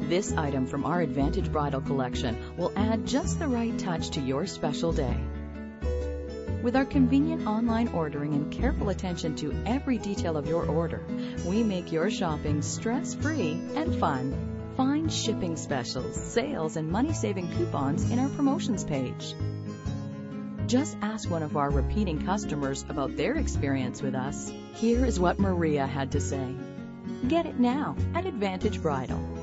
This item from our Advantage Bridal collection will add just the right touch to your special day. With our convenient online ordering and careful attention to every detail of your order, we make your shopping stress-free and fun. Find shipping specials, sales, and money-saving coupons in our promotions page. Just ask one of our repeating customers about their experience with us. Here is what Maria had to say. Get it now at Advantage Bridal.